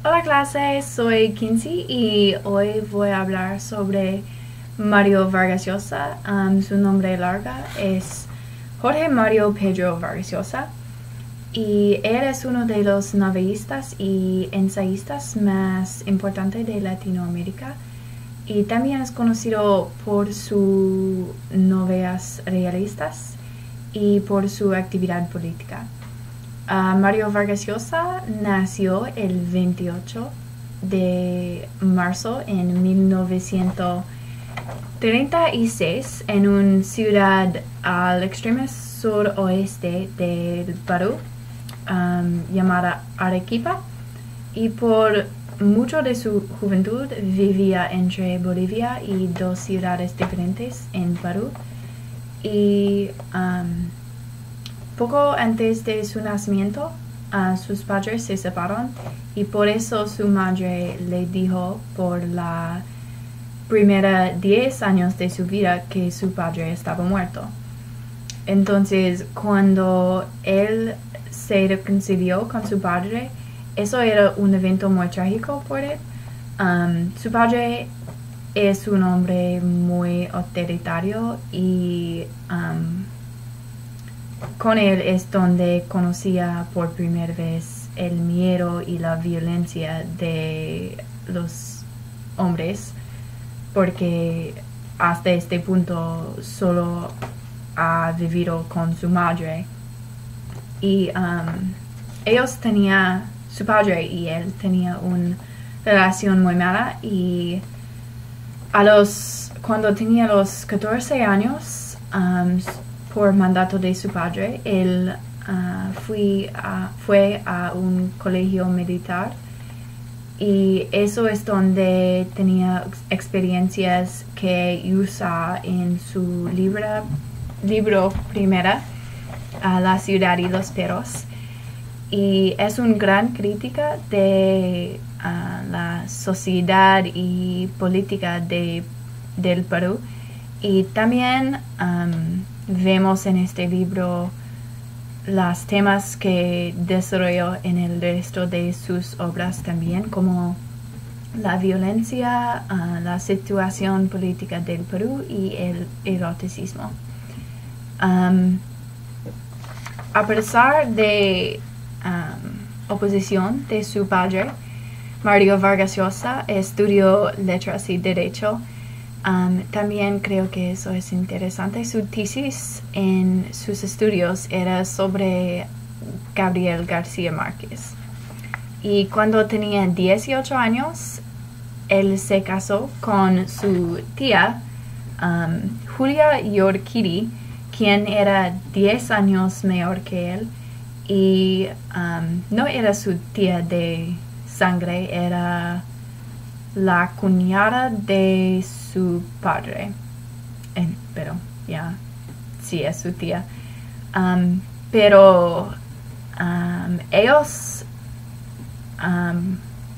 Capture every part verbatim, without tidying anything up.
Hola clase, soy Kinsey y hoy voy a hablar sobre Mario Vargas Llosa. Um, su nombre larga es Jorge Mario Pedro Vargas Llosa y él es uno de los novelistas y ensayistas más importantes de Latinoamérica y también es conocido por sus novelas realistas y por su actividad política. Uh, Mario Vargas Llosa nació el veintiocho de marzo en mil novecientos treinta y seis en una ciudad al extremo suroeste del Perú um, llamada Arequipa, y por mucho de su juventud vivía entre Bolivia y dos ciudades diferentes en Perú. Y um, Poco antes de su nacimiento, uh, sus padres se separaron y por eso su madre le dijo por la primera diez años de su vida que su padre estaba muerto. Entonces, cuando él se reconcilió con su padre, eso era un evento muy trágico por él. Um, su padre es un hombre muy autoritario y um, con él es donde conocía por primera vez el miedo y la violencia de los hombres, porque hasta este punto solo ha vivido con su madre. Y um, ellos tenían, su padre y él tenían una relación muy mala, y a los, cuando tenía los catorce años, um, por mandato de su padre, él uh, fui a, fue a un colegio militar, y eso es donde tenía experiencias que usa en su libro, libro primera, uh, La ciudad y los perros, y es una gran crítica de uh, la sociedad y política de, del Perú. Y también um, vemos en este libro los temas que desarrolló en el resto de sus obras también, como la violencia, uh, la situación política del Perú y el eroticismo. Um, a pesar de um, oposición de su padre, Mario Vargas Llosa estudió letras y derecho. Um, también creo que eso es interesante. Su tesis en sus estudios era sobre Gabriel García Márquez. Y cuando tenía dieciocho años, él se casó con su tía, um, Julia Yorquidi, quien era diez años mayor que él. Y um, no era su tía de sangre, era la cuñada de su padre, eh, pero ya, yeah, sí es su tía. Um, pero um, ellos, um,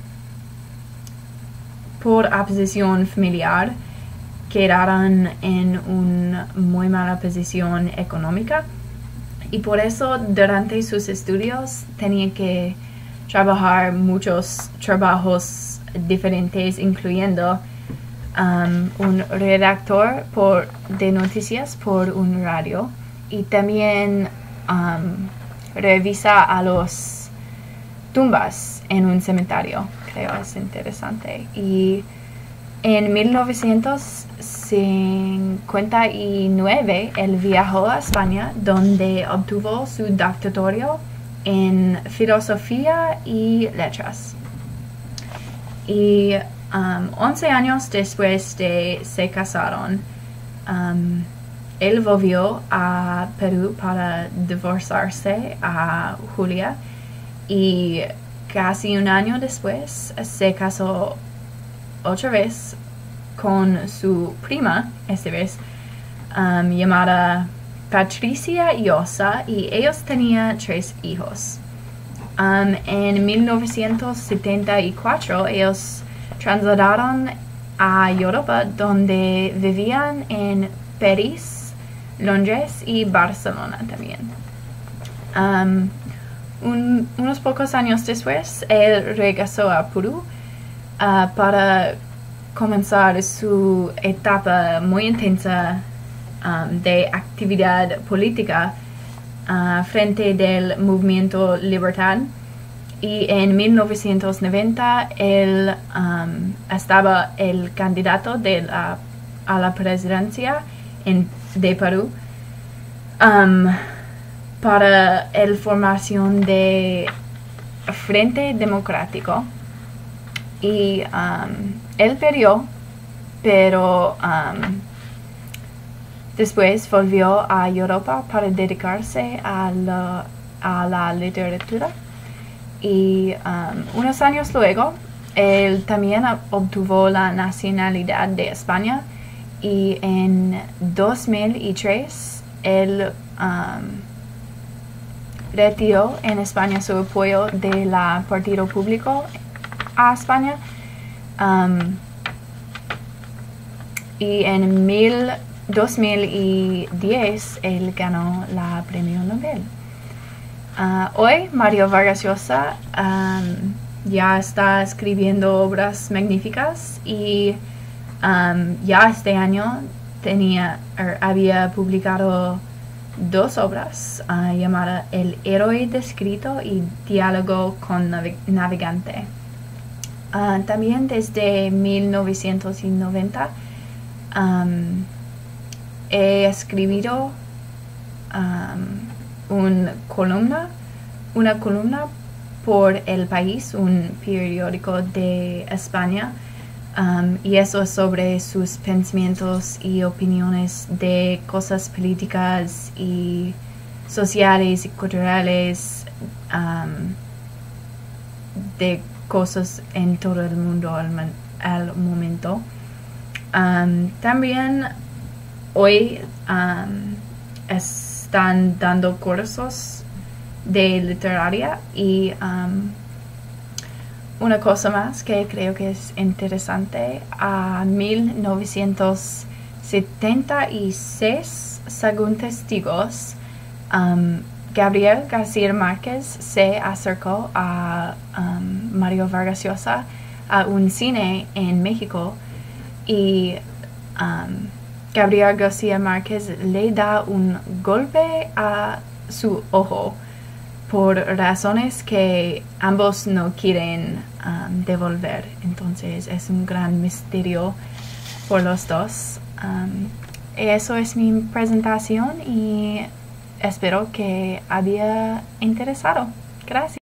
por oposición familiar, quedaron en una muy mala posición económica, y por eso durante sus estudios tenían que trabajar muchos trabajos diferentes, incluyendo um, un redactor por, de noticias por un radio, y también um, revisa a los tumbas en un cementerio. Creo es interesante. Y en mil novecientos cincuenta y nueve él viajó a España, donde obtuvo su doctorado en filosofía y letras. Y um, once años después de se casaron, um, él volvió a Perú para divorciarse a Julia, y casi un año después se casó otra vez con su prima, esta vez um, llamada Patricia Llosa, y ellos tenían tres hijos. Um, en mil novecientos setenta y cuatro ellos trasladaron a Europa, donde vivían en París, Londres y Barcelona también. Um, un, unos pocos años después, él regresó a Perú uh, para comenzar su etapa muy intensa um, de actividad política uh, frente del movimiento Libertad. Y en mil novecientos noventa él um, estaba el candidato de la, a la presidencia en, de Perú um, para la formación de Frente Democrático. Y um, él perdió, pero um, después volvió a Europa para dedicarse a la, a la literatura. Y um, unos años luego, él también obtuvo la nacionalidad de España y en dos mil tres él um, retiró en España su apoyo del Partido Público a España um, y en mil, dos mil diez él ganó la premio Nobel. Uh, hoy Mario Vargas Llosa um, ya está escribiendo obras magníficas y um, ya este año tenía, er, había publicado dos obras uh, llamadas El héroe descrito y Diálogo con naveg navegante. Uh, también desde mil novecientos noventa um, he escrito um, una columna, una columna por El País, un periódico de España, um, y eso es sobre sus pensamientos y opiniones de cosas políticas y sociales y culturales, um, de cosas en todo el mundo al, al momento. Um, también hoy um, es están dando cursos de literaria y um, una cosa más que creo que es interesante, a mil novecientos setenta y seis, según testigos, um, Gabriel García Márquez se acercó a um, Mario Vargas Llosa a un cine en México y um, Gabriel García Márquez le da un golpe a su ojo por razones que ambos no quieren um, devolver. Entonces es un gran misterio por los dos. Um, eso es mi presentación y espero que haya interesado. Gracias.